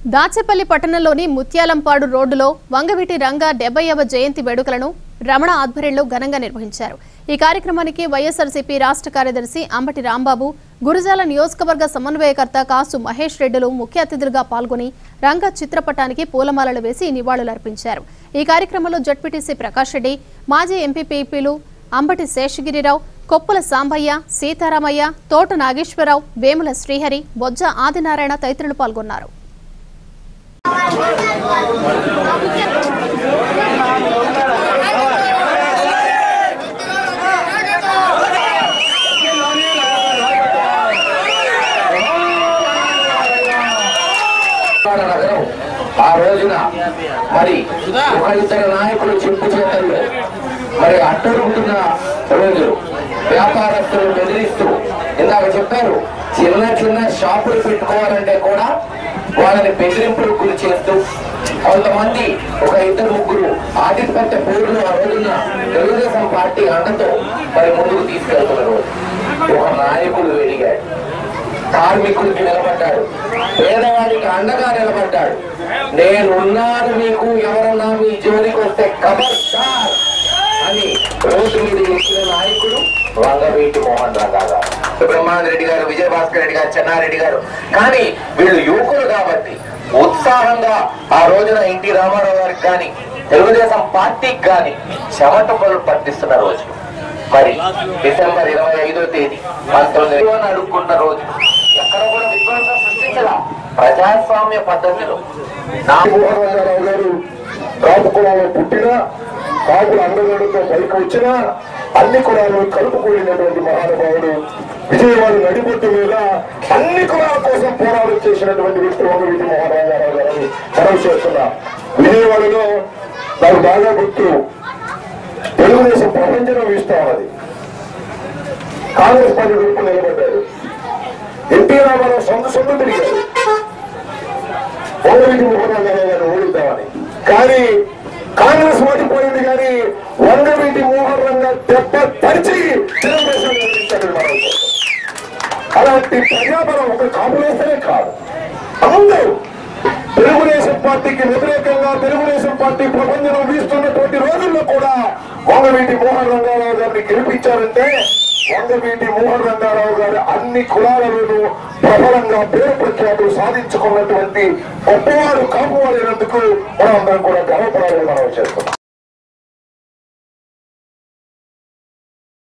దాచేపల్లి పట్టణంలోని ముత్యాలంపాడు రోడ్డులో వంగవీటి రంగ 70వ జయంతి వేడుకలను రమణ ఆధ్వర్యంలో ఘనంగా నిర్వహించారు। ఈ కార్యక్రమానికి వైఎస్ఆర్సీపీ రాష్ట్ర కార్యదర్శి అంబటి రాంబాబు, గురజాల నియోజకవర్గ సమన్వయకర్త కాసు మహేష్ రెడ్డిలు ముఖ్య అతిథులుగా పాల్గొని రంగ చిత్రపటానికి పూలమాలలు వేసి నివాళులర్పించారు। ఈ కార్యక్రమంలో జడ్పీటీసీ ప్రకాష్ రెడ్డి, మాజీ ఎంపీపీలు అంబటి శేషగిరిరావు, కొప్పుల సాంబయ్య, సీతారామయ్య, తోట నాగేశ్వరరావు, వేముల శ్రీహరి, బొజ్జ ఆదినారాయణ తదితరులు పాల్గొన్నారు। ఆ రోజున మరి ఒక ఇద్దరు నాయకులు చెప్పు చేతల్లో మరి అట్టడుగుతున్న రోజులు వ్యాపారస్తులు బెదిరిస్తూ ఇందాక చెప్పారు, చిన్న చిన్న షాపులు పెట్టుకోవాలంటే కూడా వాళ్ళని బెదిరింపులకు గురి చేస్తూ కొంతమంది ఒక ఇద్దరు ముగ్గురు ఆధిపత్య పోరులు ఆ రోజున తెలుగుదేశం పార్టీ అండతో మరి ముందుకు తీసుకెళ్తున్న రోజు ఒక నాయకుడు వెలిగాడు, కార్మికుడికి నిలబడ్డాడు, పేదవాడికి అండగా నిలబడ్డాడు। నేనున్నాను, మీకు ఎవరన్నా మీ జోలికి వస్తే ఖబర్దార్ అని రోడ్డు మీద ఎక్కిన నాయకుడు వంగవీటి మోహన్ రంగా గారు, బ్రహ్మానంద రెడ్డి గారు, విజయభాస్కర్ రెడ్డి గారు, చెన్నారెడ్డి గారు। కానీ వీళ్ళు యువకులు కాబట్టి ఉత్సాహంగా ఆ రోజున ఎన్టీ రామారావు గారికి కానీ తెలుగుదేశం పార్టీకి కానీ చెమట పనులు పట్టిస్తున్న రోజు మరి డిసెంబర్ 25వ తేదీ 19 అడుక్కున్న రోజు ఎక్కడ కూడా విధ్వంసం సృష్టించలా, ప్రజాస్వామ్య పద్ధతిలో మోహన్ రంగారావు గారు కాపు కులాల్లో పుట్టినా, కాపుల అండగడుతో పైకి వచ్చినా అన్ని కులాలు కలుపుకోలేనటువంటి మహానుభావుడు, విజయవాడ నడిబొట్టు మీద అన్ని కులాల కోసం పోరాటం చేసినటువంటి వ్యక్తి వంగవీటి మోహన్ రంగారావు గారిని మనం చేస్తున్నా। విజయవాడలో నాకు బాగా గుర్తు, తెలుగుదేశం ప్రపంచం వీస్తా ఉన్నది, కాంగ్రెస్ పార్టీ వైపు నిలబడ్డారు, ఎన్టీ రామారావు సొంత తిరిగారు వంగవీటి మోహన్ రంగారావు గారిని ఓడిద్దామని। కానీ కాంగ్రెస్ ఓడిపోయింది, కానీ వంగవీటి మోహన్ రంగా దెబ్బ పరిచి తెలుగుదేశం అలాంటి ప్రజాబలం ఒక కాపులేస్తేనే కాదు, అందరూ తెలుగుదేశం పార్టీకి వ్యతిరేకంగా తెలుగుదేశం పార్టీ ప్రపంచంలో వీస్తున్నటువంటి రోజుల్లో కూడా వంగవీటి మోహన్ రంగారావు గారిని గెలిపించారంటే వంగవీటి మోహన్ రంగారావు గారి అన్ని కులాలలోనూ ప్రబలంగా పేరు ప్రఖ్యాతులు సాధించుకున్నటువంటి గొప్పవాడు కాపువాడైనందుకు మనం అందరం కూడా గర్వపడాలని మనం చేస్తున్నాం।